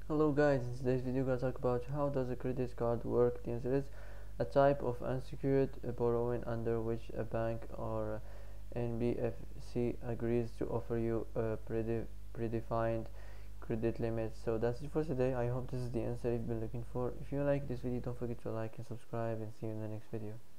Hello guys, in today's video we're gonna talk about how does a credit card work. The answer is a type of unsecured borrowing under which a bank or NBFC agrees to offer you a predefined credit limit. So that's it for today. I hope this is the answer you've been looking for. If you like this video, don't forget to like and subscribe, and see you in the next video.